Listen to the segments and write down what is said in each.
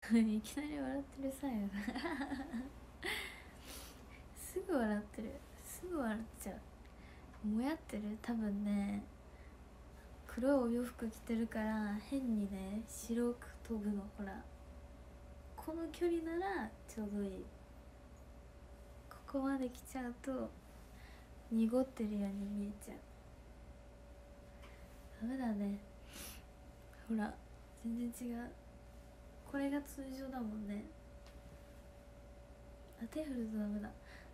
いきなり笑ってるさよすぐ笑ってる、すぐ笑っちゃう。もやってる。多分ね、黒いお洋服着てるから変にね白く飛ぶの。ほら、この距離ならちょうどいい。ここまで来ちゃうと濁ってるように見えちゃう。ダメだね。ほら全然違う。これが通常だもんね。あ、手振るとダメだ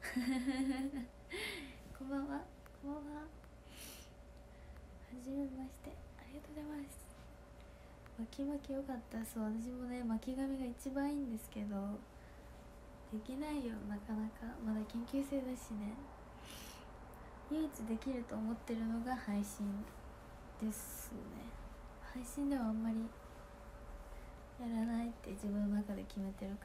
こんばんは、こんばんは。はじめまして、ありがとうございます。巻き巻きよかった。そう、私もね巻き髪が一番いいんですけど、できないよ、なかなか。まだ研究生だしね。唯一できると思ってるのが配信ですね。配信ではあんまりやらないって自分の中で決めてるから。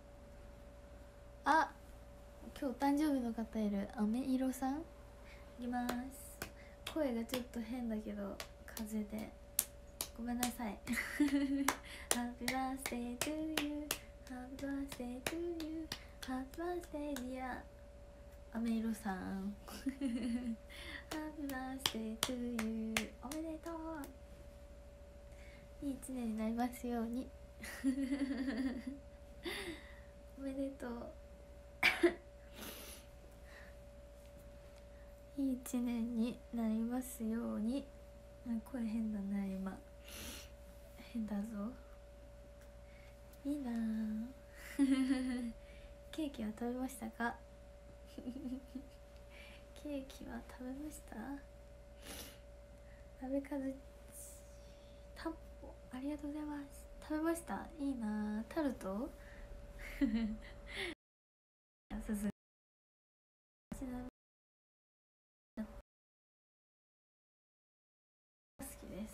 あ、今日誕生日の方いる。あめいろさんいます。声がちょっと変だけど風邪でごめんなさいHappy birthday to you, Happy birthday to you, Happy birthday dear あめいろさんHappy birthday to you おめでとう。いい一年になりますようにおめでとういい一年になりますように。声変だな今。変だぞ。いいなケーキは食べましたかケーキは食べました。食べかずタンポありがとうございます。食べました。いいな。タルトさすが好きです。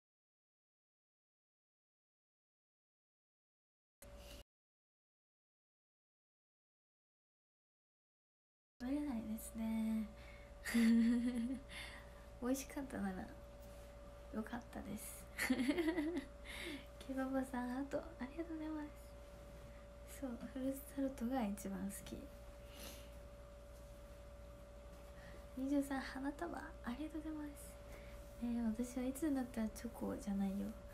食べれないですね美味しかったならよかったですケババさんハートありがとうございます。そう、フルーツタルトが一番好き。23花束ありがとうございます。私はいつになったらチョコじゃないよ。